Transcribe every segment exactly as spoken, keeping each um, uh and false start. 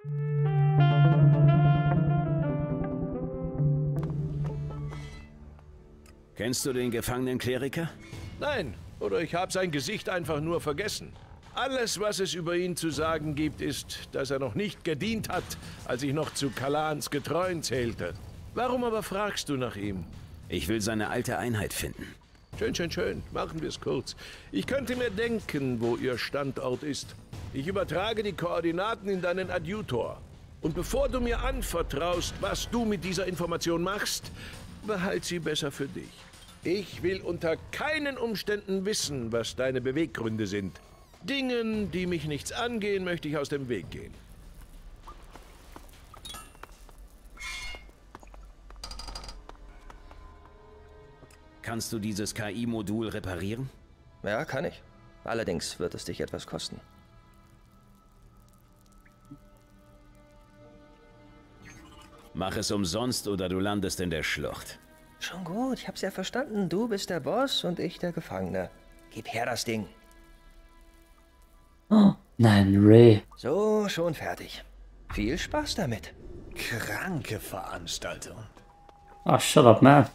Kennst du den gefangenen Kleriker? Nein, oder ich habe sein Gesicht einfach nur vergessen. Alles, was es über ihn zu sagen gibt, ist, dass er noch nicht gedient hat, als ich noch zu Kalans Getreuen zählte. Warum aber fragst du nach ihm? Ich will seine alte Einheit finden. Schön, schön, schön. Machen wir es kurz. Ich könnte mir denken, wo ihr Standort ist. Ich übertrage die Koordinaten in deinen Adjutor. Und bevor du mir anvertraust, was du mit dieser Information machst, behalt sie besser für dich. Ich will unter keinen Umständen wissen, was deine Beweggründe sind. Dingen, die mich nichts angehen, möchte ich aus dem Weg gehen. Kannst du dieses K I-Modul reparieren? Ja, kann ich. Allerdings wird es dich etwas kosten. Mach es umsonst oder du landest in der Schlucht. Schon gut, ich hab's ja verstanden. Du bist der Boss und ich der Gefangene. Gib her das Ding. Oh, nein, Ray. So, schon fertig. Viel Spaß damit. Kranke Veranstaltung. Ah, shut up, man.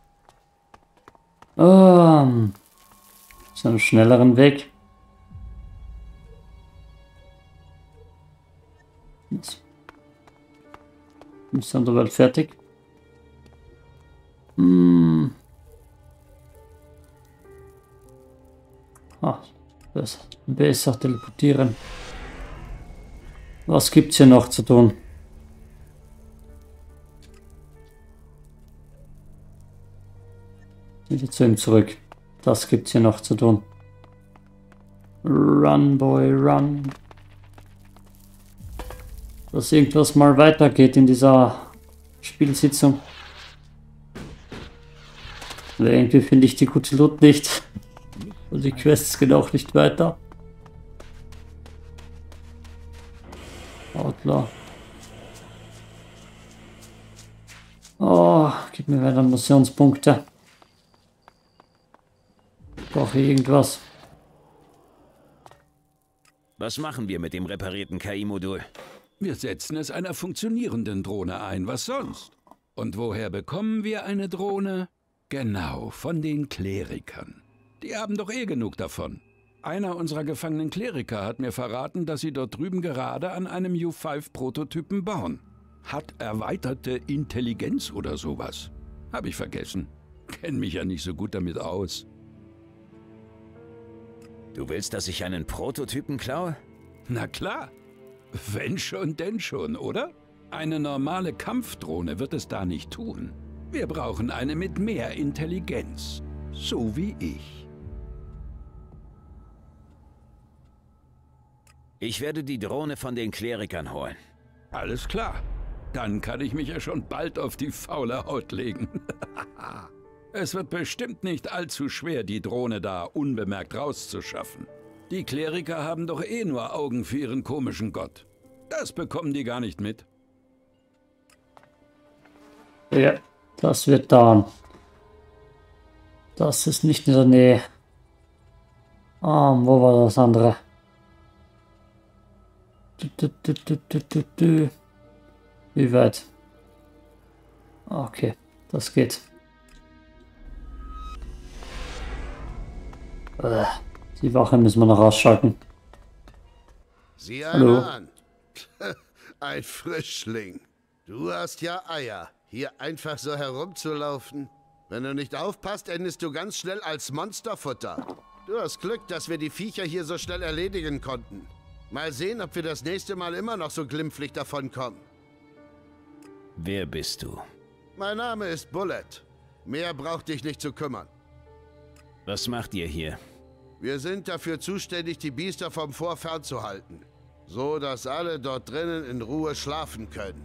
Um, so einen schnelleren Weg. Ist die Welt fertig? Hm. Ah, besser, besser teleportieren. Was gibt's hier noch zu tun? Wieder zu ihm zurück. Das gibt's hier noch zu tun. Run, boy, run. Dass irgendwas mal weitergeht in dieser Spielsitzung. Aber irgendwie finde ich die gute Loot nicht. Und die Quests gehen auch nicht weiter. Outlaw. Oh, gib mir weiter Missionspunkte. Brauche irgendwas. Was machen wir mit dem reparierten K I-Modul? Wir setzen es einer funktionierenden Drohne ein, was sonst? Und woher bekommen wir eine Drohne? Genau, von den Klerikern. Die haben doch eh genug davon. Einer unserer gefangenen Kleriker hat mir verraten, dass sie dort drüben gerade an einem U fünf Prototypen bauen. Hat erweiterte Intelligenz oder sowas. Hab ich vergessen. Kenn mich ja nicht so gut damit aus. Du willst, dass ich einen Prototypen klaue? Na klar. Wenn schon, denn schon, oder? Eine normale Kampfdrohne wird es da nicht tun. Wir brauchen eine mit mehr Intelligenz. So wie ich. Ich werde die Drohne von den Klerikern holen. Alles klar. Dann kann ich mich ja schon bald auf die faule Haut legen. Es wird bestimmt nicht allzu schwer, die Drohne da unbemerkt rauszuschaffen. Die Kleriker haben doch eh nur Augen für ihren komischen Gott. Das bekommen die gar nicht mit. Ja, das wird dauern. Das ist nicht in der Nähe. Ah, wo war das andere? Du, du, du, du, du, du, du. Wie weit? Okay, das geht. Die Wache müssen wir noch ausschalten. Sieh Hallo. einer an. Ein Frischling. Du hast ja Eier, hier einfach so herumzulaufen. Wenn du nicht aufpasst, endest du ganz schnell als Monsterfutter. Du hast Glück, dass wir die Viecher hier so schnell erledigen konnten. Mal sehen, ob wir das nächste Mal immer noch so glimpflich davonkommen. Wer bist du? Mein Name ist Bullet. Mehr braucht dich nicht zu kümmern. Was macht ihr hier? Wir sind dafür zuständig, die Biester vom Fort fernzuhalten. So, dass alle dort drinnen in Ruhe schlafen können.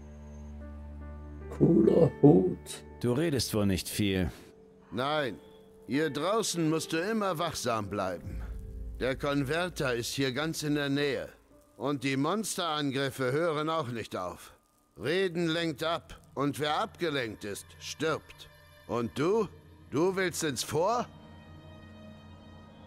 Cooler Hut. Du redest wohl nicht viel. Nein, hier draußen musst du immer wachsam bleiben. Der Konverter ist hier ganz in der Nähe. Und die Monsterangriffe hören auch nicht auf. Reden lenkt ab. Und wer abgelenkt ist, stirbt. Und du? Du willst ins Fort?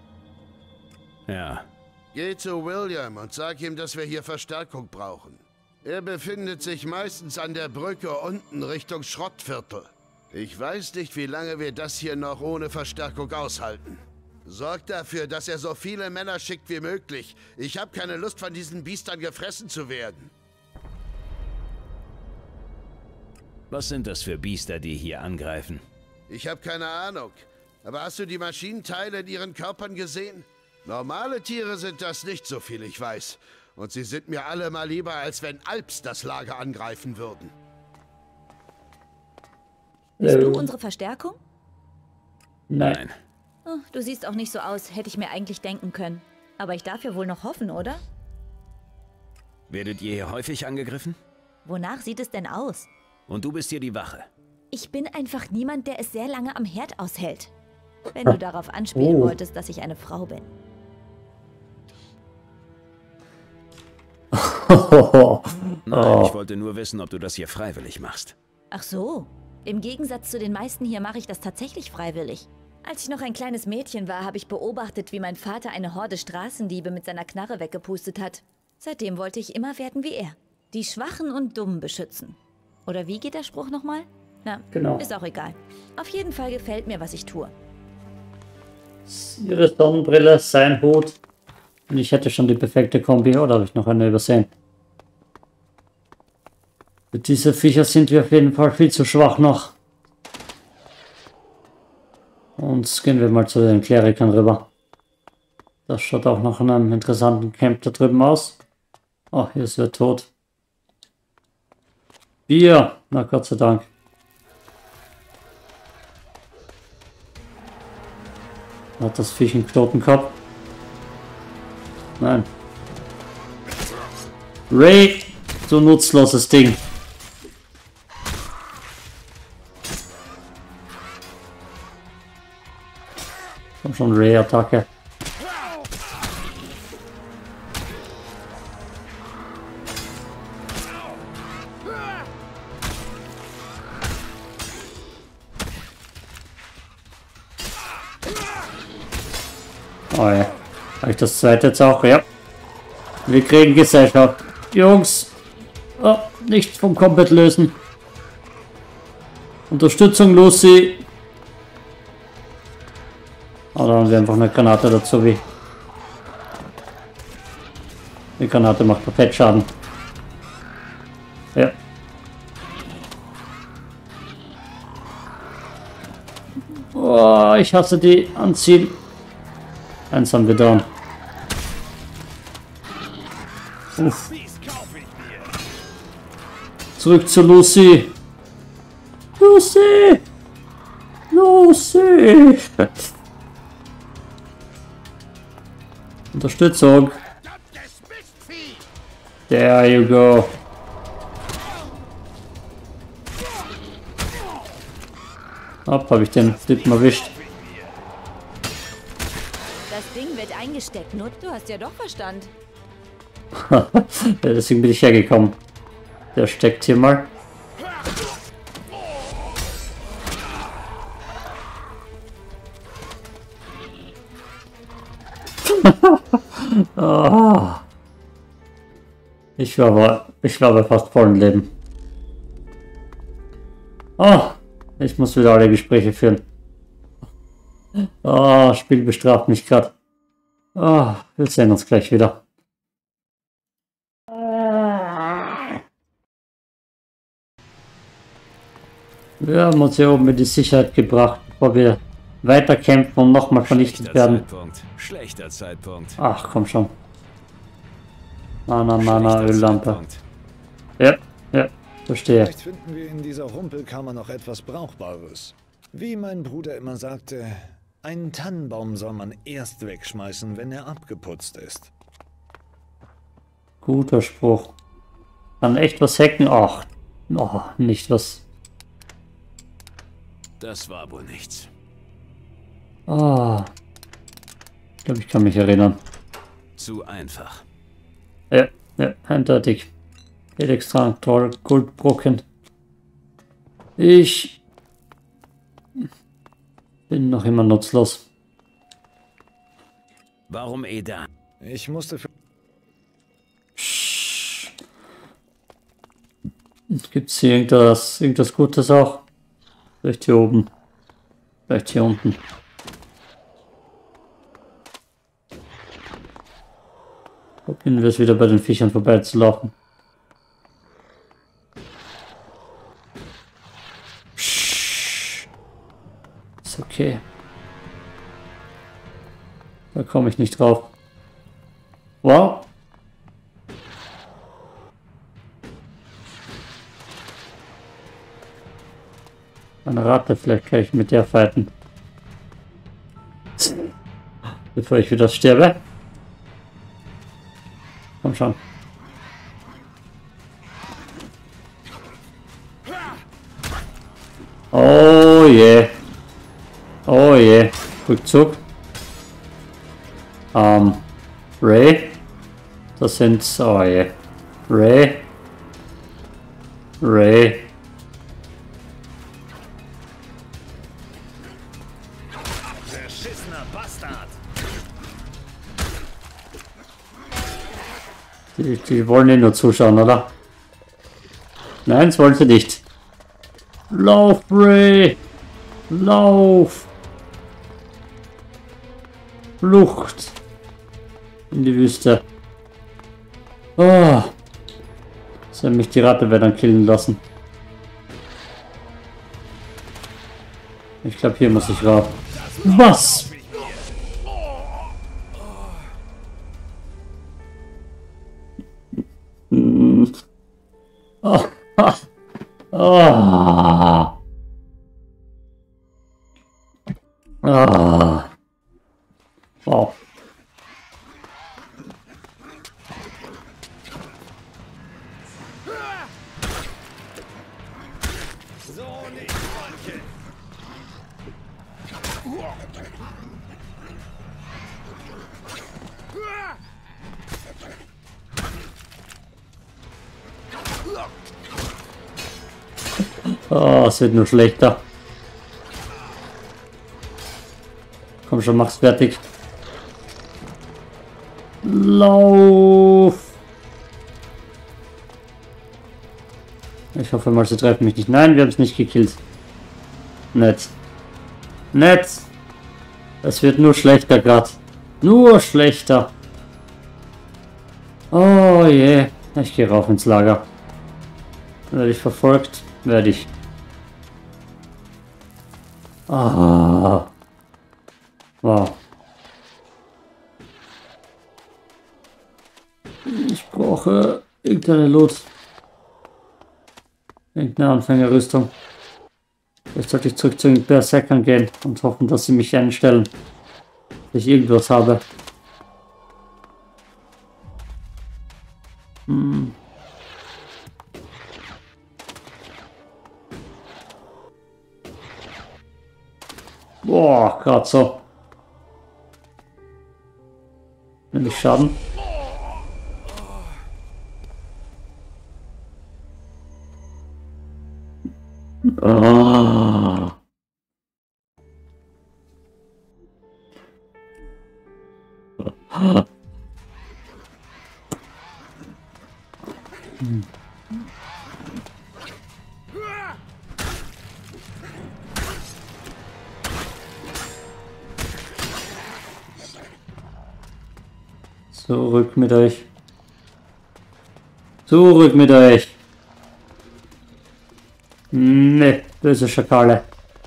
Ja. Geh zu William und sag ihm, dass wir hier Verstärkung brauchen. Er befindet sich meistens an der Brücke unten Richtung Schrottviertel. Ich weiß nicht, wie lange wir das hier noch ohne Verstärkung aushalten. Sorgt dafür, dass er so viele Männer schickt wie möglich. Ich habe keine Lust, von diesen Biestern gefressen zu werden. Was sind das für Biester, die hier angreifen? Ich habe keine Ahnung. Aber hast du die Maschinenteile in ihren Körpern gesehen? Normale Tiere sind das nicht, so viel ich weiß. Und sie sind mir alle mal lieber, als wenn Alps das Lager angreifen würden. Bist du unsere Verstärkung? Nein. Oh, du siehst auch nicht so aus, hätte ich mir eigentlich denken können. Aber ich darf ja wohl noch hoffen, oder? Werdet ihr hier häufig angegriffen? Wonach sieht es denn aus? Und du bist hier die Wache. Ich bin einfach niemand, der es sehr lange am Herd aushält. Wenn du darauf anspielen Oh. wolltest, dass ich eine Frau bin. Nein, ich wollte nur wissen, ob du das hier freiwillig machst. Ach so. Im Gegensatz zu den meisten hier mache ich das tatsächlich freiwillig. Als ich noch ein kleines Mädchen war, habe ich beobachtet, wie mein Vater eine Horde Straßendiebe mit seiner Knarre weggepustet hat. Seitdem wollte ich immer werden wie er. Die Schwachen und Dummen beschützen. Oder wie geht der Spruch nochmal? Na, Genau. ist auch egal. Auf jeden Fall gefällt mir, was ich tue. Ihre Sonnenbrille, sein Hut. Und ich hätte schon die perfekte Kombi, oder habe ich noch eine übersehen? Für diese Viecher sind wir auf jeden Fall viel zu schwach noch. Und gehen wir mal zu den Klerikern rüber. Das schaut auch nach einem interessanten Camp da drüben aus. Oh, hier ist er tot. Bier! Na Gott sei Dank. Hat das Viech einen Knoten gehabt? Nein. Ray! Du nutzloses Ding. Komm schon, Ray-Attacke. Oh ja. Habe ich das zweite jetzt auch? Ja. Wir kriegen Gesellschaft. Jungs. Oh, nicht vom Combat lösen. Unterstützung, Lucy. Oh, da haben wir einfach eine Granate dazu, wie. Die Granate macht perfekt Schaden. Ja. Oh, ich hasse die Anziehen. Eins haben wir down. Uff. Zurück zu Lucy. Lucy! Lucy! Unterstützung. There you go. Hopp, habe ich den Typen erwischt. Das Ding wird eingesteckt, Nut. Du hast ja doch Verstand. Ja, deswegen bin ich hergekommen. Der steckt hier mal. Oh. Ich war aber, ich war bei fast vollem Leben. Oh, ich muss wieder alle Gespräche führen. Oh, Spiel bestraft mich gerade. Oh, wir sehen uns gleich wieder. Wir haben uns hier oben in die Sicherheit gebracht, bevor wir weiter kämpfen und nochmal vernichtet Schlechter werden. Zeitpunkt. Schlechter Zeitpunkt. Ach, komm schon. Mana, Mana, Schlechter Öllampe. Zeitpunkt. Ja, ja, verstehe. Vielleicht finden wir in dieser Rumpelkammer noch etwas Brauchbares. Wie mein Bruder immer sagte, einen Tannenbaum soll man erst wegschmeißen, wenn er abgeputzt ist. Guter Spruch. Kann echt was hacken? Ach, oh, nicht was. Das war wohl nichts. Ah. Ich glaube, ich kann mich erinnern. Zu einfach. Ja, ja, eindeutig. Elektrantrank, toll, Goldbrocken. Ich bin noch immer nutzlos. Warum Eda? Ich musste für... Gibt es hier irgendwas, irgendwas Gutes auch? Vielleicht hier oben. Vielleicht hier unten. Probieren wir es wieder bei den Viechern vorbeizulaufen. Ist okay. Da komme ich nicht drauf. Wow. Eine Ratte, vielleicht kann ich mit der fighten. Bevor ich wieder sterbe. Komm schon. Oh je. Yeah. Oh je. Yeah. Rückzug. Ähm. Ray. Das sind. Oh je. Yeah. Ray. Ray. Die, die wollen eh nur zuschauen, oder? Nein, das wollen sie nicht. Lauf, Ray! Lauf! Flucht! In die Wüste. Oh! Soll mich die Ratte werden killen lassen. Ich glaube, hier muss ich rauf. Was? Oh, oh, oh. Oh. Wow. Oh, es wird nur schlechter. Komm schon, mach's fertig. Lauf! Ich hoffe mal, sie treffen mich nicht. Nein, wir haben es nicht gekillt. Nett. Nett! Es wird nur schlechter gerade. Nur schlechter. Oh je. Ich gehe rauf ins Lager. Werde ich verfolgt? Werde ich. Ah. Wow. Ich brauche irgendeine Loot. Irgendeine Anfängerrüstung. Jetzt sollte ich zurück zu den Berserkern gehen und hoffen, dass sie mich einstellen. Dass ich irgendwas habe. Hm. Boah, gerade so. Nimm ich Schaden. Ah. Hm. Zurück mit euch. Zurück mit euch. Ne, böse Schakale.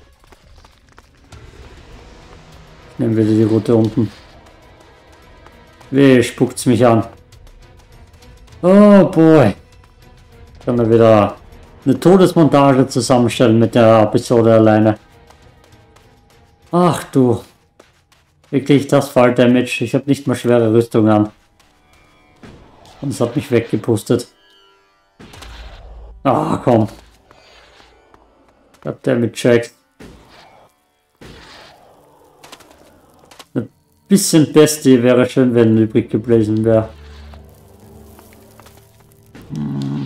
Ich nehme wieder die Route unten. Weh, spuckt's mich an. Oh boy. Kann er wieder eine Todesmontage zusammenstellen mit der Episode alleine. Ach du. Wirklich das Fall Damage. Ich habe nicht mal schwere Rüstung an. Und es hat mich weggepustet. Ah, komm. Hat der mit checkt. Ein bisschen Bestie wäre schön, wenn übrig geblieben wäre. Hm.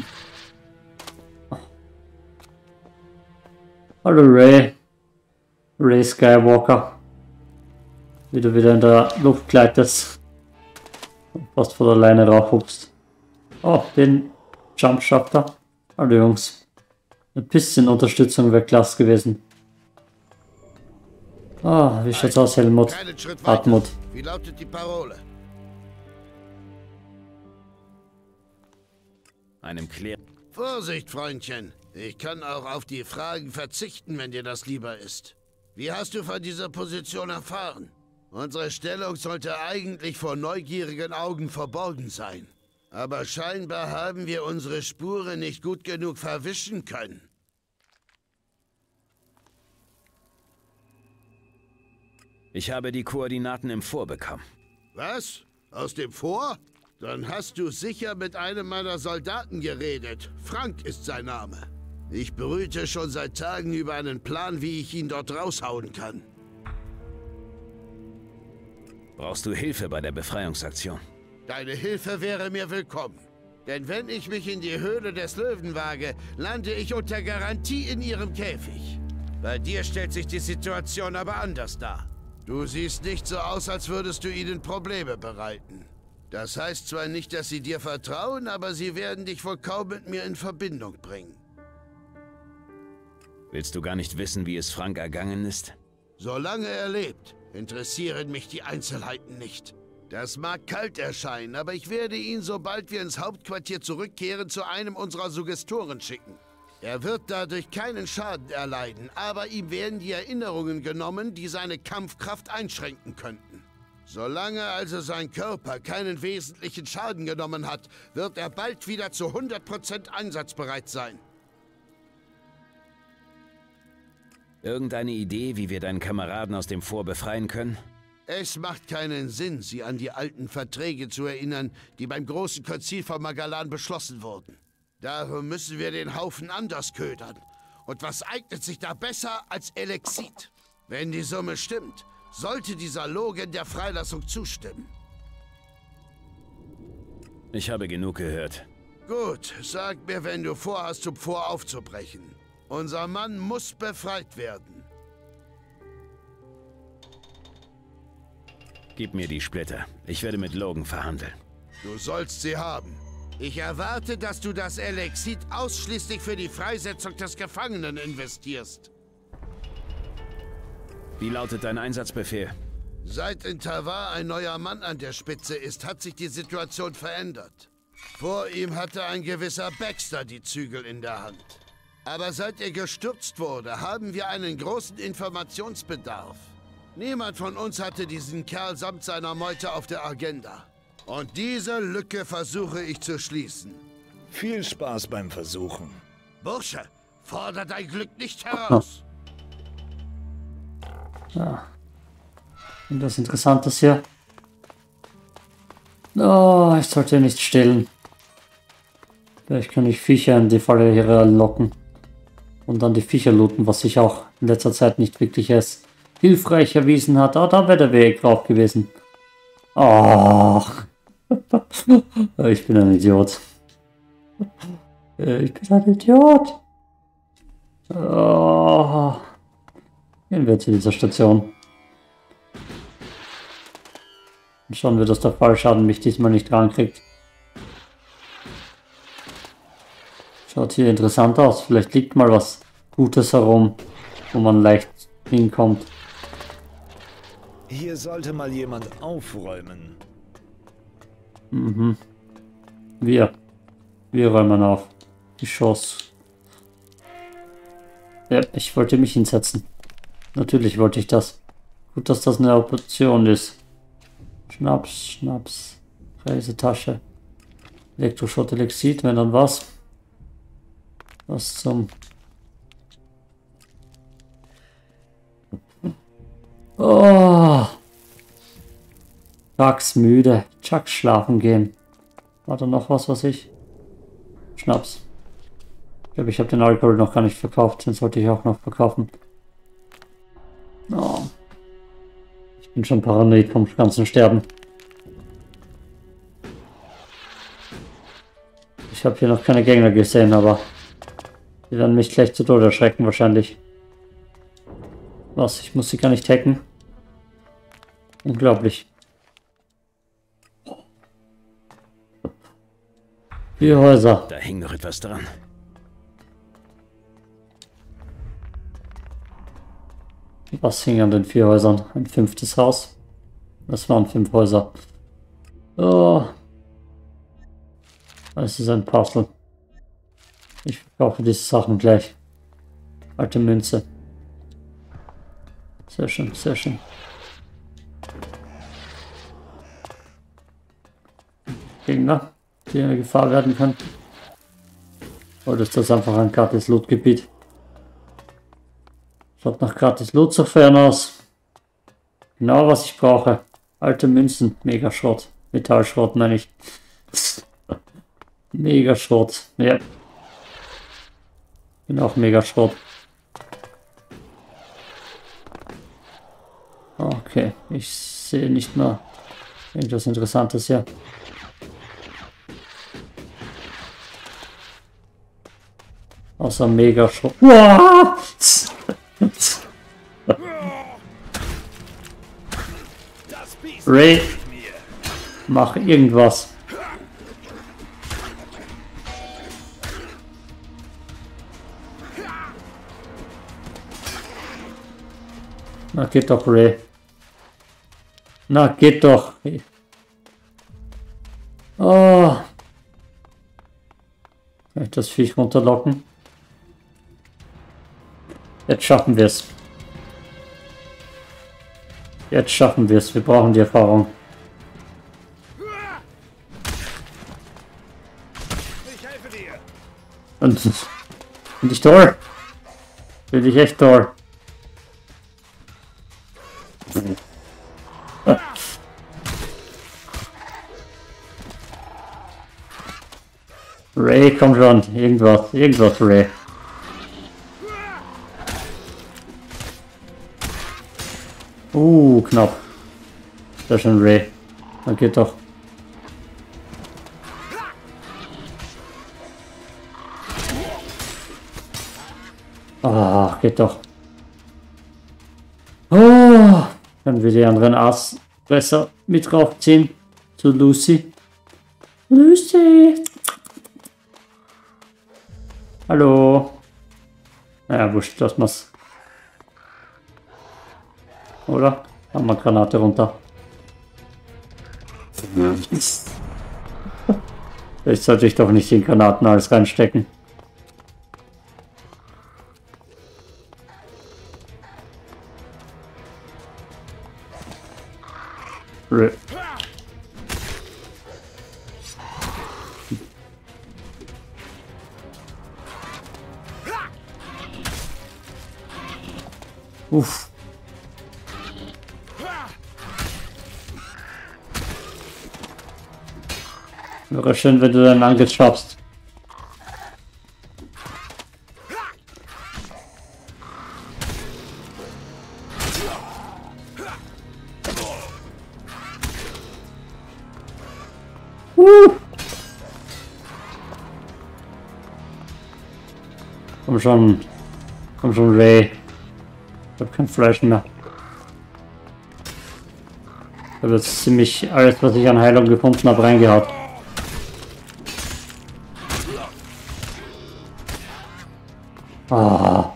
Hallo Ray. Ray Skywalker. Wie du wieder in der Luft gleitest. Und fast von alleine raufhupst. Oh, den Jump schafft er. Hallo Jungs. Ein bisschen Unterstützung wäre klasse gewesen. Ah, wie schaut's aus, Helmut? Keinen Schritt weiter. Hartmut. Wie lautet die Parole? Einem Klär... Vorsicht, Freundchen. Ich kann auch auf die Fragen verzichten, wenn dir das lieber ist. Wie hast du von dieser Position erfahren? Unsere Stellung sollte eigentlich vor neugierigen Augen verborgen sein. Aber scheinbar haben wir unsere Spuren nicht gut genug verwischen können. Ich habe die Koordinaten im Fort bekommen. Was? Aus dem Fort? Dann hast du sicher mit einem meiner Soldaten geredet. Frank ist sein Name. Ich brüte schon seit Tagen über einen Plan, wie ich ihn dort raushauen kann. Brauchst du Hilfe bei der Befreiungsaktion? Deine Hilfe wäre mir willkommen. Denn wenn ich mich in die Höhle des Löwen wage, lande ich unter Garantie in ihrem Käfig. Bei dir stellt sich die Situation aber anders dar. Du siehst nicht so aus, als würdest du ihnen Probleme bereiten. Das heißt zwar nicht, dass sie dir vertrauen, aber sie werden dich wohl kaum mit mir in Verbindung bringen. Willst du gar nicht wissen, wie es Frank ergangen ist? Solange er lebt, interessieren mich die Einzelheiten nicht. Das mag kalt erscheinen, aber ich werde ihn, sobald wir ins Hauptquartier zurückkehren, zu einem unserer Suggestoren schicken. Er wird dadurch keinen Schaden erleiden, aber ihm werden die Erinnerungen genommen, die seine Kampfkraft einschränken könnten. Solange also sein Körper keinen wesentlichen Schaden genommen hat, wird er bald wieder zu hundert Prozent einsatzbereit sein. Irgendeine Idee, wie wir deinen Kameraden aus dem Fort befreien können? Es macht keinen Sinn, sie an die alten Verträge zu erinnern, die beim großen Konzil von Magalan beschlossen wurden. Darum müssen wir den Haufen anders ködern. Und was eignet sich da besser als Elexit? Wenn die Summe stimmt, sollte dieser Logan der Freilassung zustimmen. Ich habe genug gehört. Gut, sag mir, wenn du vorhast, zum Fort aufzubrechen. Unser Mann muss befreit werden. Gib mir die Splitter. Ich werde mit Logan verhandeln. Du sollst sie haben. Ich erwarte, dass du das Elexit ausschließlich für die Freisetzung des Gefangenen investierst. Wie lautet dein Einsatzbefehl? Seit in Tavar ein neuer Mann an der Spitze ist, hat sich die Situation verändert. Vor ihm hatte ein gewisser Baxter die Zügel in der Hand. Aber seit er gestürzt wurde, haben wir einen großen Informationsbedarf. Niemand von uns hatte diesen Kerl samt seiner Meute auf der Agenda. Und diese Lücke versuche ich zu schließen. Viel Spaß beim Versuchen. Bursche, fordere dein Glück nicht heraus. Ja. Und das Interessantes hier. Oh, ich sollte nicht stillen. Vielleicht kann ich Viecher in die Falle hier locken. Und dann die Viecher looten, was sich auch in letzter Zeit nicht wirklich als hilfreich erwiesen hat. Aber da wäre der Weg drauf gewesen. Ach. Ich bin ein Idiot. Ich bin ein Idiot. Oh. Gehen wir zu dieser Station. Und schauen wir, dass der Fallschaden mich diesmal nicht rankriegt. Schaut hier interessant aus. Vielleicht liegt mal was Gutes herum, wo man leicht hinkommt. Hier sollte mal jemand aufräumen. Mhm. Wir. Wir räumen auf. Die Chance. Ja, ich wollte mich hinsetzen. Natürlich wollte ich das. Gut, dass das eine Option ist. Schnaps, Schnaps. Reisetasche. Elektroschrott, Elexit, wenn dann was. Was zum... Oh. Tags müde. Chuck schlafen gehen. War da noch was, was ich... Schnaps. Ich glaube, ich habe den Alkohol noch gar nicht verkauft. Den sollte ich auch noch verkaufen. Oh. Ich bin schon paranoid vom ganzen Sterben. Ich habe hier noch keine Gegner gesehen, aber die werden mich gleich zu Tode erschrecken wahrscheinlich. Was? Ich muss sie gar nicht hacken. Unglaublich. Vier Häuser. Da hing noch etwas dran. Was hing an den vier Häusern? Ein fünftes Haus. Das waren fünf Häuser. Oh. Es ist ein Puzzle. Ich brauche diese Sachen gleich. Alte Münze. Sehr schön, sehr schön. Gegner, die eine Gefahr werden können. Oder ist das einfach ein gratis Loot-Gebiet? Schaut nach gratis Loot so fern aus. Genau was ich brauche. Alte Münzen, Megaschrott. Metallschrott meine ich. Megaschrott, ja. Bin auch Megaschrott. Okay, ich sehe nicht mehr irgendwas Interessantes hier. Außer Megaschrott. Ray, mach irgendwas. Na, geht doch, Ray. Na, geht doch. Oh. Kann ich das Viech runterlocken? Jetzt schaffen wir es. Jetzt schaffen wir es. Wir brauchen die Erfahrung. Ich helfe dir. Und, und ich toll. Bin ich echt toll. Ray, komm schon. Irgendwas. Irgendwas, Ray. Uh, knapp. Sehr schön, Ray. Dann geht doch. Ah, geht doch. Oh, können wir die anderen Ass besser mit raufziehen. Zu Lucy. Lucy! Hallo. Naja, wurscht, lass mal's. Oder? Haben wir Granate runter. Vielleicht sollte ich doch nicht in Granaten alles reinstecken. R Uff. Wäre schön, wenn du deinen Angriff schaffst. Uh. Komm schon. Komm schon, Ray. Ich hab kein Fleisch mehr. Ich habe jetzt ziemlich alles, was ich an Heilung gefunden habe, reingehaut. Ah.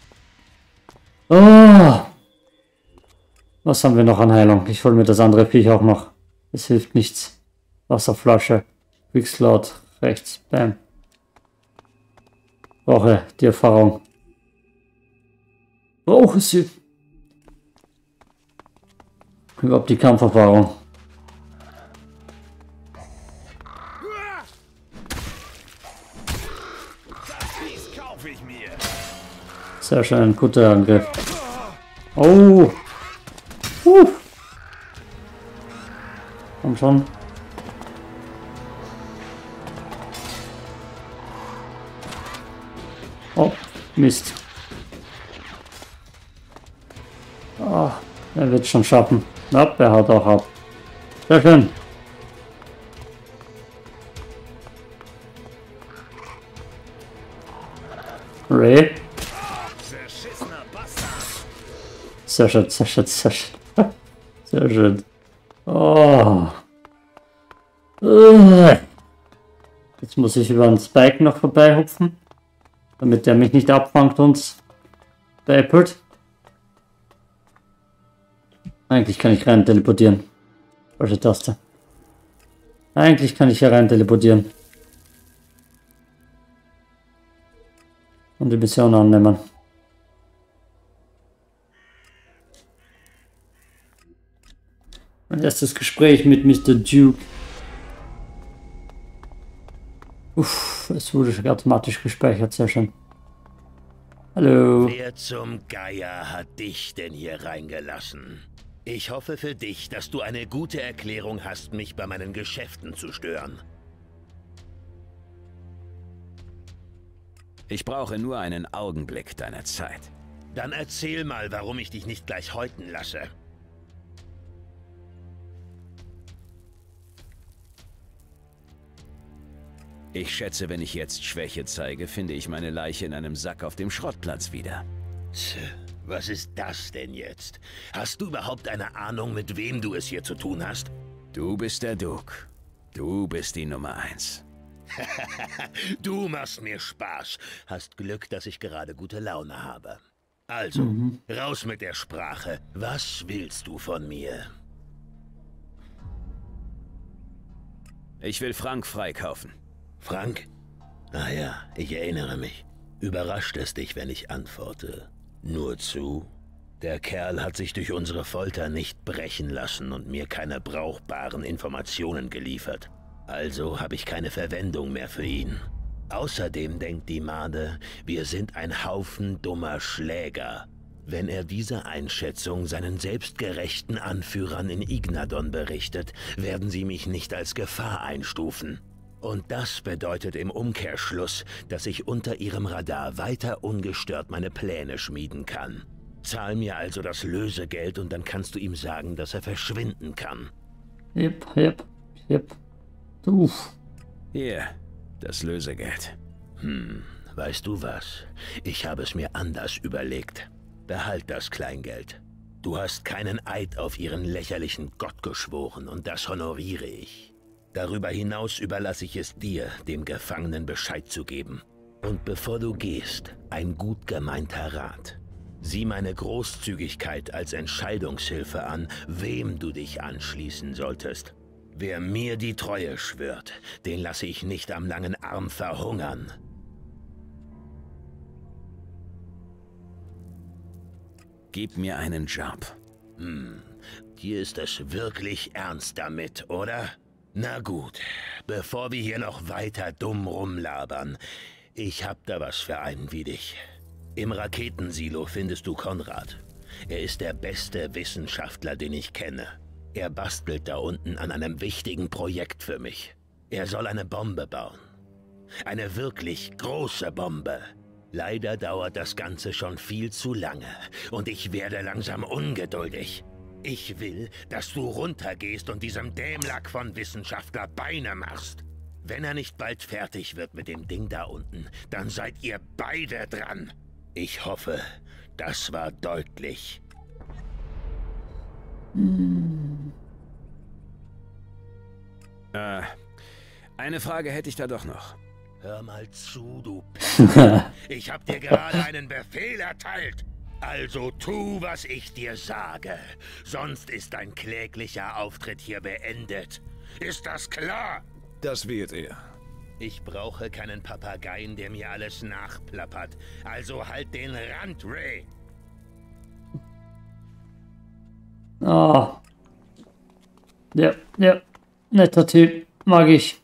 Oh. Was haben wir noch an Heilung? Ich hole mir das andere Viech auch noch. Es hilft nichts. Wasserflasche. Quickslot. Rechts. Bam. Brauche die Erfahrung. Brauche sie. Überhaupt die Kampferfahrung. Sehr schön, guter Angriff. Oh! Uh. Komm schon. Oh, Mist. Oh, er wird schon schaffen. Ja, er haut auch ab. Sehr schön. Ray. Sehr schön, sehr schön, sehr schön. Sehr schön. Oh. Jetzt muss ich über den Spike noch vorbei hupfen, damit der mich nicht abfangt und veräppelt. Eigentlich kann ich rein teleportieren. Falsche Taste. Eigentlich kann ich hier rein teleportieren. Und die Mission annehmen. Mein erstes Gespräch mit Mister Duke. Uff, es wurde schon automatisch gespeichert, sehr schön. Hallo. Wer zum Geier hat dich denn hier reingelassen? Ich hoffe für dich, dass du eine gute Erklärung hast, mich bei meinen Geschäften zu stören. Ich brauche nur einen Augenblick deiner Zeit. Dann erzähl mal, warum ich dich nicht gleich häuten lasse. Ich schätze, wenn ich jetzt Schwäche zeige, finde ich meine Leiche in einem Sack auf dem Schrottplatz wieder. Tch, was ist das denn jetzt? Hast du überhaupt eine Ahnung, mit wem du es hier zu tun hast? Du bist der Duke. Du bist die Nummer eins. Du machst mir Spaß. Hast Glück, dass ich gerade gute Laune habe. Also, Mhm. raus mit der Sprache. Was willst du von mir? Ich will Frank freikaufen. Frank? Ah ja, ich erinnere mich. Überrascht es dich, wenn ich antworte? Nur zu? Der Kerl hat sich durch unsere Folter nicht brechen lassen und mir keine brauchbaren Informationen geliefert. Also habe ich keine Verwendung mehr für ihn. Außerdem denkt die Made, wir sind ein Haufen dummer Schläger. Wenn er diese Einschätzung seinen selbstgerechten Anführern in Ignadon berichtet, werden sie mich nicht als Gefahr einstufen. Und das bedeutet im Umkehrschluss, dass ich unter ihrem Radar weiter ungestört meine Pläne schmieden kann. Zahl mir also das Lösegeld und dann kannst du ihm sagen, dass er verschwinden kann. Jep, jep, jep. Uff. Hier, das Lösegeld. Hm, weißt du was? Ich habe es mir anders überlegt. Behalt das Kleingeld. Du hast keinen Eid auf ihren lächerlichen Gott geschworen und das honoriere ich. Darüber hinaus überlasse ich es dir, dem Gefangenen Bescheid zu geben. Und bevor du gehst, ein gut gemeinter Rat. Sieh meine Großzügigkeit als Entscheidungshilfe an, wem du dich anschließen solltest. Wer mir die Treue schwört, den lasse ich nicht am langen Arm verhungern. Gib mir einen Job. Hm, dir ist es wirklich ernst damit, oder? Na gut, bevor wir hier noch weiter dumm rumlabern, ich hab da was für einen wie dich. Im Raketensilo findest du Konrad. Er ist der beste Wissenschaftler, den ich kenne. Er bastelt da unten an einem wichtigen Projekt für mich. Er soll eine Bombe bauen. Eine wirklich große Bombe. Leider dauert das Ganze schon viel zu lange und ich werde langsam ungeduldig. Ich will, dass du runtergehst und diesem Dämlack von Wissenschaftler Beine machst. Wenn er nicht bald fertig wird mit dem Ding da unten, dann seid ihr beide dran. Ich hoffe, das war deutlich. Hm. Äh, eine Frage hätte ich da doch noch. Hör mal zu, du Penner. Ich hab dir gerade einen Befehl erteilt. Also tu, was ich dir sage. Sonst ist dein kläglicher Auftritt hier beendet. Ist das klar? Das wird er. Ich brauche keinen Papageien, der mir alles nachplappert. Also halt den Rand, Ray. Ah. Ja, ja. Netter Typ. Mag ich.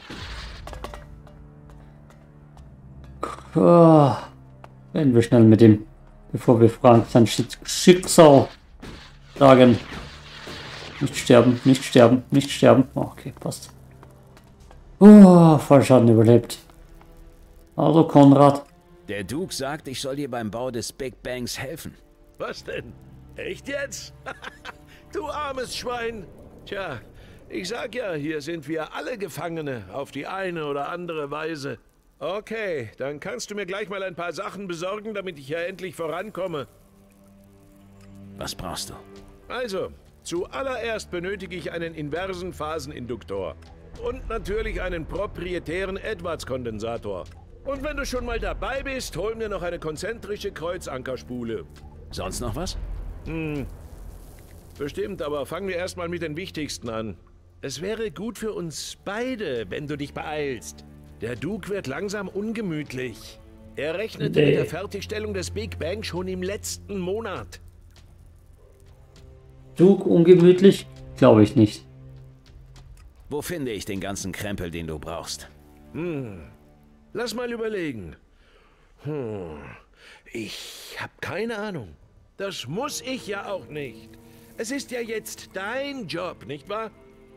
Oh. Reden wir schnell mit ihm, bevor wir Frank sein Schicksal sagen. Nicht sterben, nicht sterben, nicht sterben. Oh, okay, passt. Oh, Fallschaden überlebt. Also Konrad. Der Duke sagt, ich soll dir beim Bau des Big Bangs helfen. Was denn? Echt jetzt? Du armes Schwein. Tja, ich sag ja, hier sind wir alle Gefangene, auf die eine oder andere Weise. Okay, dann kannst du mir gleich mal ein paar Sachen besorgen, damit ich ja endlich vorankomme. Was brauchst du? Also, zuallererst benötige ich einen inversen Phaseninduktor. Und natürlich einen proprietären Edwards-Kondensator. Und wenn du schon mal dabei bist, hol mir noch eine konzentrische Kreuzankerspule. Sonst noch was? Hm. Bestimmt, aber fangen wir erstmal mit den wichtigsten an. Es wäre gut für uns beide, wenn du dich beeilst. Der Duke wird langsam ungemütlich. Er rechnete Nee. mit der Fertigstellung des Big Bang schon im letzten Monat. Duke ungemütlich? Glaube ich nicht. Wo finde ich den ganzen Krempel, den du brauchst? Hm. Lass mal überlegen. Hm. Ich habe keine Ahnung. Das muss ich ja auch nicht. Es ist ja jetzt dein Job, nicht wahr?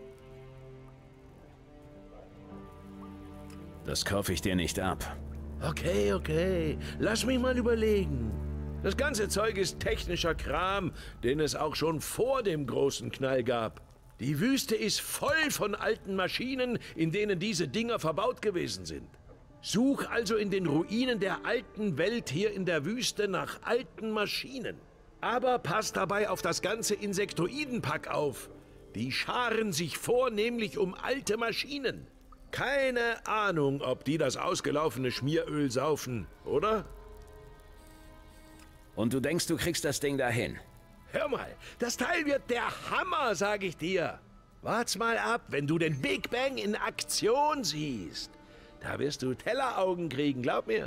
Das kaufe ich dir nicht ab. Okay, okay. Lass mich mal überlegen. Das ganze Zeug ist technischer Kram, den es auch schon vor dem großen Knall gab. Die Wüste ist voll von alten Maschinen, in denen diese Dinger verbaut gewesen sind. Such also in den Ruinen der alten Welt hier in der Wüste nach alten Maschinen. Aber pass dabei auf das ganze Insektoidenpack auf. Die scharen sich vornehmlich um alte Maschinen. Keine Ahnung, ob die das ausgelaufene Schmieröl saufen, oder? Und du denkst, du kriegst das Ding dahin? Hör mal, das Teil wird der Hammer, sag ich dir. Wart's mal ab, wenn du den Big Bang in Aktion siehst. Da wirst du Telleraugen kriegen, glaub mir.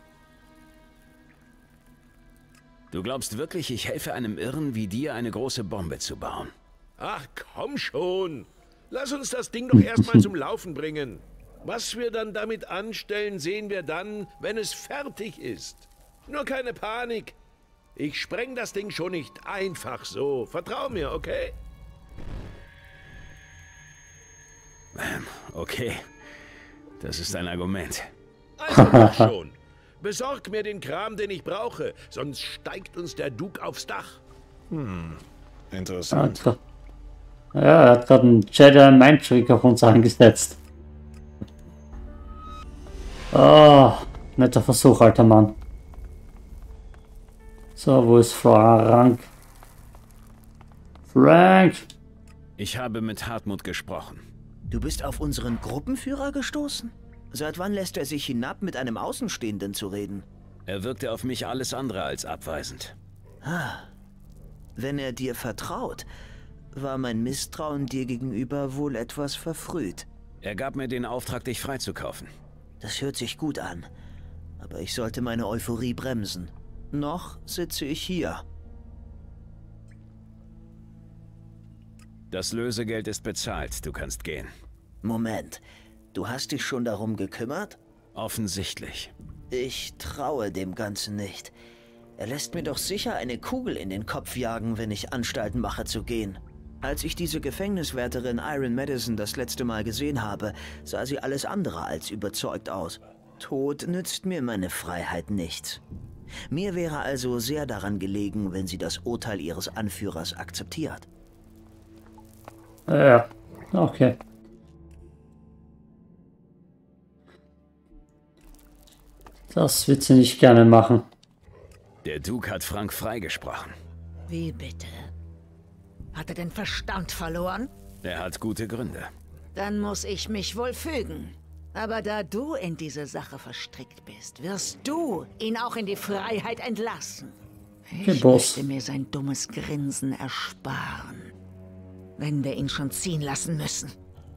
Du glaubst wirklich, ich helfe einem Irren wie dir, eine große Bombe zu bauen? Ach, komm schon. Lass uns das Ding doch erstmal zum Laufen bringen. Was wir dann damit anstellen, sehen wir dann, wenn es fertig ist. Nur keine Panik. Ich spreng das Ding schon nicht einfach so. Vertrau mir, okay? Ähm, okay. Das ist ein Argument. Also mach schon. Besorg mir den Kram, den ich brauche, sonst steigt uns der Duke aufs Dach. Hm, interessant. Ja, er hat gerade einen Jedi Mind Trick auf uns eingesetzt. Oh, netter Versuch, alter Mann. So, wo ist Frank? Frank! Ich habe mit Hartmut gesprochen. Du bist auf unseren Gruppenführer gestoßen? Seit wann lässt er sich hinab, mit einem Außenstehenden zu reden? Er wirkte auf mich alles andere als abweisend. Ah, wenn er dir vertraut, war mein Misstrauen dir gegenüber wohl etwas verfrüht. Er gab mir den Auftrag, dich freizukaufen. Das hört sich gut an, aber ich sollte meine Euphorie bremsen. Noch sitze ich hier. Das Lösegeld ist bezahlt, du kannst gehen. Moment, du hast dich schon darum gekümmert? Offensichtlich. Ich traue dem Ganzen nicht. Er lässt mir doch sicher eine Kugel in den Kopf jagen, wenn ich Anstalten mache zu gehen. Als ich diese Gefängniswärterin Iron Madison das letzte Mal gesehen habe, sah sie alles andere als überzeugt aus. Tod nützt mir meine Freiheit nichts. Mir wäre also sehr daran gelegen, wenn sie das Urteil ihres Anführers akzeptiert. Ja, okay. Das wird sie nicht gerne machen. Der Duke hat Frank freigesprochen. Wie bitte? Hat er den Verstand verloren? Er hat gute Gründe. Dann muss ich mich wohl fügen. Aber da du in diese Sache verstrickt bist, wirst du ihn auch in die Freiheit entlassen. Ich möchte mir sein dummes Grinsen ersparen, wenn wir ihn schon ziehen lassen müssen.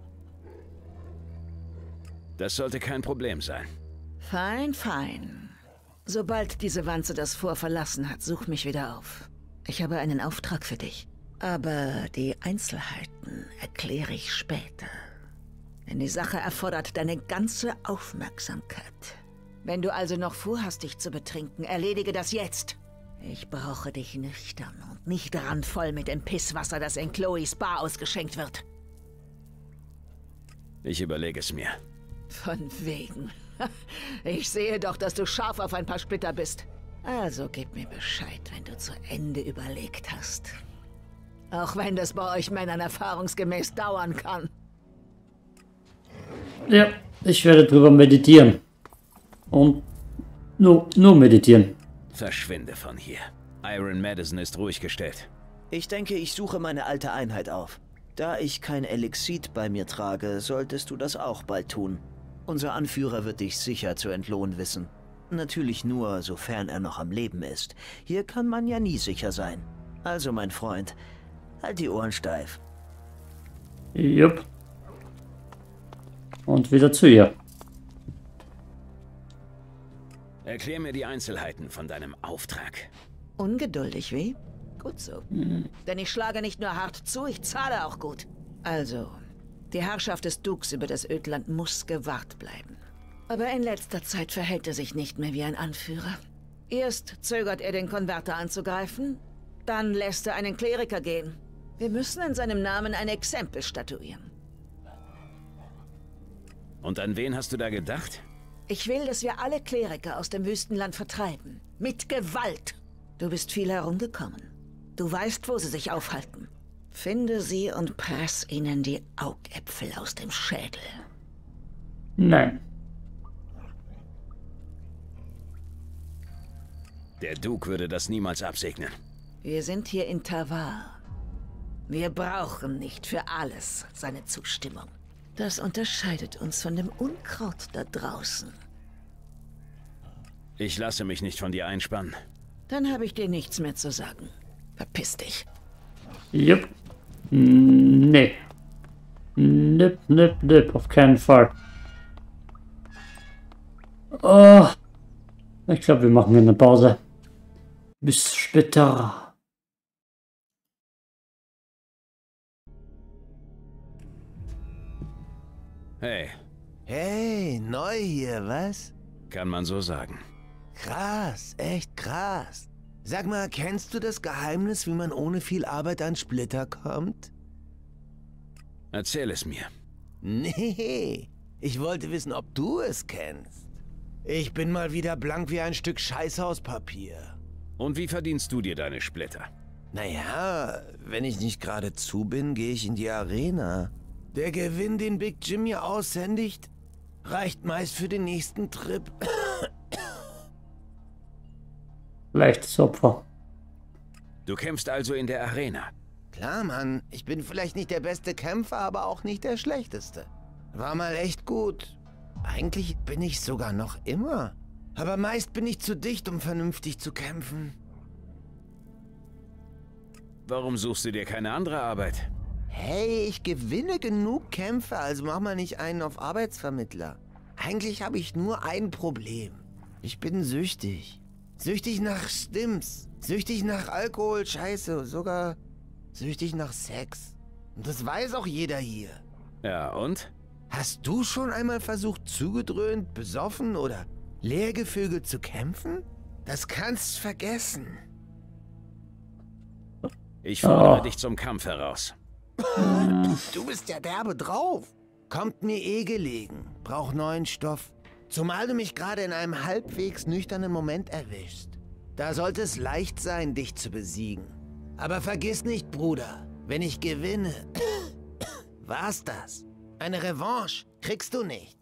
Das sollte kein Problem sein. Fein, fein. Sobald diese Wanze das Fort verlassen hat, such mich wieder auf. Ich habe einen Auftrag für dich. Aber die Einzelheiten erkläre ich später. Denn die Sache erfordert deine ganze Aufmerksamkeit. Wenn du also noch vorhast, dich zu betrinken, erledige das jetzt. Ich brauche dich nüchtern und nicht randvoll mit dem Pisswasser, das in Chloes Bar ausgeschenkt wird. Ich überlege es mir. Von wegen. Ich sehe doch, dass du scharf auf ein paar Splitter bist. Also gib mir Bescheid, wenn du zu Ende überlegt hast. Auch wenn das bei euch Männern erfahrungsgemäß dauern kann. Ja, ich werde drüber meditieren. Und nur, nur meditieren. Verschwinde von hier. Iron Madison ist ruhig gestellt. Ich denke, ich suche meine alte Einheit auf. Da ich kein Elixid bei mir trage, solltest du das auch bald tun. Unser Anführer wird dich sicher zu entlohnen wissen. Natürlich nur, sofern er noch am Leben ist. Hier kann man ja nie sicher sein. Also, mein Freund, Halt die Ohren steif. Jupp. Und wieder zu ihr. Erklär mir die Einzelheiten von deinem Auftrag. Ungeduldig, wie? Gut so. Mhm. Denn ich schlage nicht nur hart zu, ich zahle auch gut. Also, die Herrschaft des Dukes über das Ödland muss gewahrt bleiben. Aber in letzter Zeit verhält er sich nicht mehr wie ein Anführer. Erst zögert er, den Konverter anzugreifen, dann lässt er einen Kleriker gehen. Wir müssen in seinem Namen ein Exempel statuieren. Und an wen hast du da gedacht? Ich will, dass wir alle Kleriker aus dem Wüstenland vertreiben. Mit Gewalt. Du bist viel herumgekommen. Du weißt, wo sie sich aufhalten. Finde sie und press ihnen die Augäpfel aus dem Schädel. Nein. Der Duke würde das niemals absegnen. Wir sind hier in Tavar. Wir brauchen nicht für alles seine Zustimmung. Das unterscheidet uns von dem Unkraut da draußen. Ich lasse mich nicht von dir einspannen. Dann habe ich dir nichts mehr zu sagen. Verpiss dich. Jupp. Nee. Nipp, nipp, nipp. Auf keinen Fall. Oh. Ich glaube, wir machen eine Pause. Bis später. Hey. Hey, neu hier, was? Kann man so sagen. Krass, echt krass. Sag mal, kennst du das Geheimnis, wie man ohne viel Arbeit an Splitter kommt? Erzähl es mir. Nee, ich wollte wissen, ob du es kennst. Ich bin mal wieder blank wie ein Stück Scheißhauspapier. Und wie verdienst du dir deine Splitter? Naja, wenn ich nicht gerade zu bin, gehe ich in die Arena. Der Gewinn, den Big Jim mir aushändigt, reicht meist für den nächsten Trip. Leichtes Opfer. Du kämpfst also in der Arena. Klar, Mann. Ich bin vielleicht nicht der beste Kämpfer, aber auch nicht der schlechteste. War mal echt gut. Eigentlich bin ich sogar noch immer. Aber meist bin ich zu dicht, um vernünftig zu kämpfen. Warum suchst du dir keine andere Arbeit? Hey, ich gewinne genug Kämpfe, also mach mal nicht einen auf Arbeitsvermittler. Eigentlich habe ich nur ein Problem. Ich bin süchtig. Süchtig nach Stims. Süchtig nach Alkohol, Scheiße, sogar süchtig nach Sex. Und das weiß auch jeder hier. Ja, und? Hast du schon einmal versucht, zugedröhnt, besoffen oder leergevögelt zu kämpfen? Das kannst vergessen. Ich fordere Oh. dich zum Kampf heraus. Du bist ja derbe drauf. Kommt mir eh gelegen. Brauch neuen Stoff. Zumal du mich gerade in einem halbwegs nüchternen Moment erwischst. Da sollte es leicht sein, dich zu besiegen. Aber vergiss nicht, Bruder, wenn ich gewinne, war's das. Eine Revanche kriegst du nicht.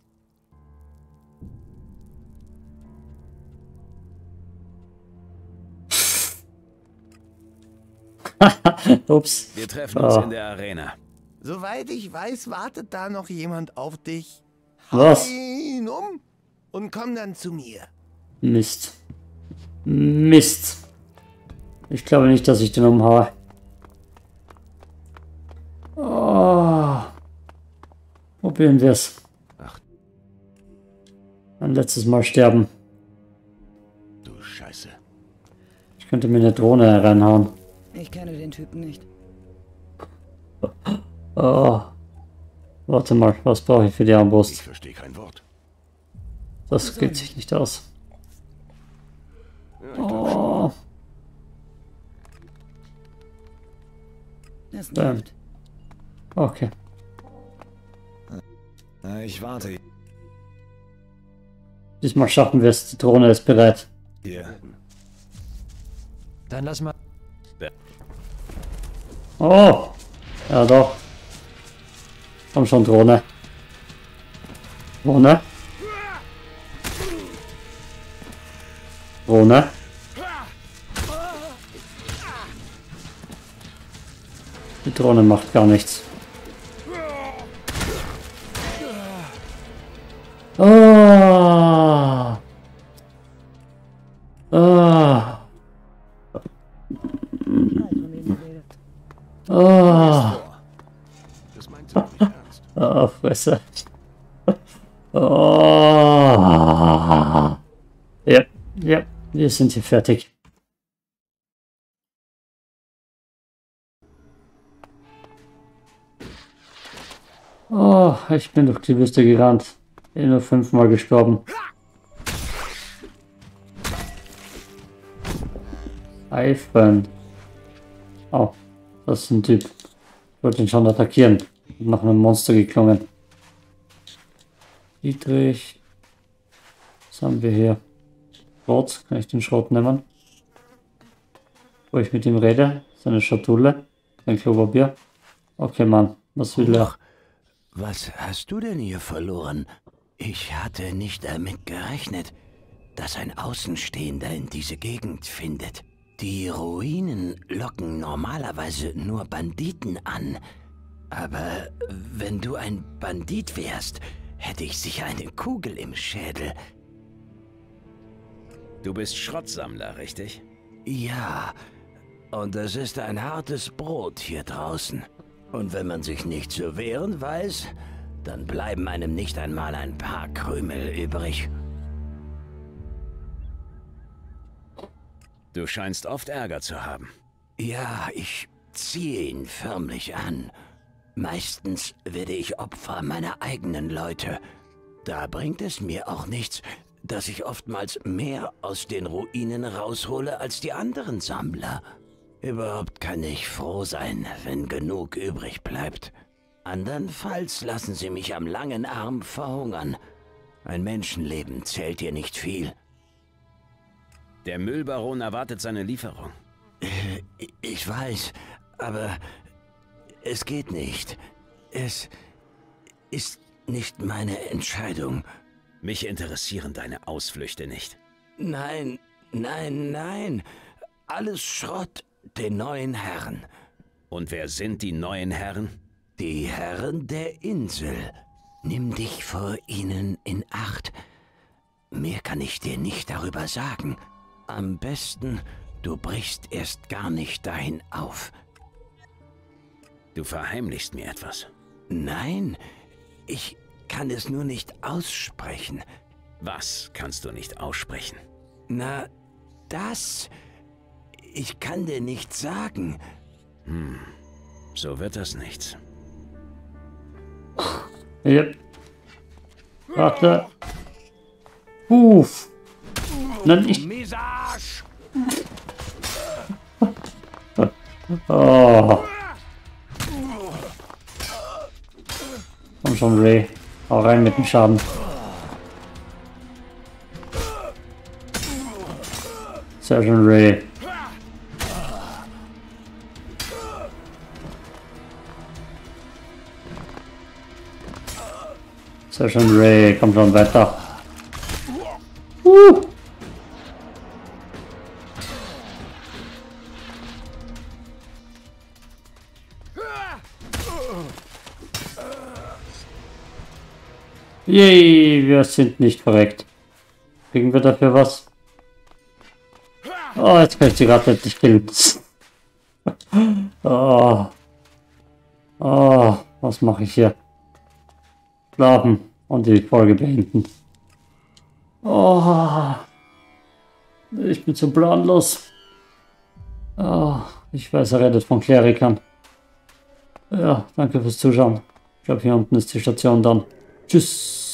Ups. Wir treffen uns Oh. in der Arena. Soweit ich weiß, wartet da noch jemand auf dich. Was? Hau ihn um und komm dann zu mir. Mist. Mist. Ich glaube nicht, dass ich den umhaue. Oh. Probieren wir es. Ein letztes Mal sterben. Du Scheiße. Ich könnte mir eine Drohne reinhauen. Ich kenne den Typen nicht. Oh. Warte mal, was brauche ich für die Armbrust? Ich verstehe kein Wort. Das geht sich nicht aus. Ja, ich glaub Oh. Das Bam. nervt. Okay. Na, ich warte Diesmal schaffen wir es. Die Drohne ist bereit. hier. Dann lass mal. Oh. Ja doch. Komm schon, Drohne. Drohne. Drohne. Die Drohne macht gar nichts. Ah. Ah. Oh. Oh, Fresse. Oh. Ja, ja, wir sind hier fertig. Oh, ich bin durch die Wüste gerannt. Bin nur fünfmal gestorben. Eifern. Oh, das ist ein Typ. Ich wollte ihn schon attackieren. Nach einem Monster geklungen. Dietrich. Was haben wir hier? Schrot. Kann ich den Schrot nehmen? Wo ich mit ihm rede. Seine Schatulle. Sein Klopapier. Okay, Mann. Was will er? Was hast du denn hier verloren? Ich hatte nicht damit gerechnet, dass ein Außenstehender in diese Gegend findet. Die Ruinen locken normalerweise nur Banditen an. Aber wenn du ein Bandit wärst, hätte ich sicher eine Kugel im Schädel. Du bist Schrottsammler, richtig? Ja, und es ist ein hartes Brot hier draußen. Und wenn man sich nicht zu wehren weiß, dann bleiben einem nicht einmal ein paar Krümel übrig. Du scheinst oft Ärger zu haben. Ja, ich ziehe ihn förmlich an. Meistens werde ich Opfer meiner eigenen Leute. Da bringt es mir auch nichts, dass ich oftmals mehr aus den Ruinen raushole als die anderen Sammler. Überhaupt kann ich froh sein, wenn genug übrig bleibt. Andernfalls lassen sie mich am langen Arm verhungern. Ein Menschenleben zählt hier nicht viel. Der Müllbaron erwartet seine Lieferung. Ich weiß, aber es geht nicht. Es ist nicht meine Entscheidung. Mich interessieren deine Ausflüchte nicht. Nein, nein, nein. Alles Schrott. Den neuen Herren. Und wer sind die neuen Herren? Die Herren der Insel. Nimm dich vor ihnen in Acht. Mehr kann ich dir nicht darüber sagen. Am besten, du brichst erst gar nicht dahin auf. Du verheimlichst mir etwas. Nein, ich kann es nur nicht aussprechen. Was kannst du nicht aussprechen? Na, das... Ich kann dir nichts sagen. Hm, so wird das nichts. Yep. Warte. Uff. Nein, ich... Oh. Komm schon, Ray. Hau rein mit dem Schaden. Sehr schön, Ray. Sehr schön, Ray. Komm schon weiter. Uh. Yay, wir sind nicht verreckt. Kriegen wir dafür was? Oh, jetzt kann ich die Ratte endlich killen. Oh. Oh, was mache ich hier? Schlafen und die Folge beenden. Oh. Ich bin zu planlos. Oh, ich weiß, er redet von Klerikern. Ja, danke fürs Zuschauen. Ich glaube, hier unten ist die Station dann. Tschüss.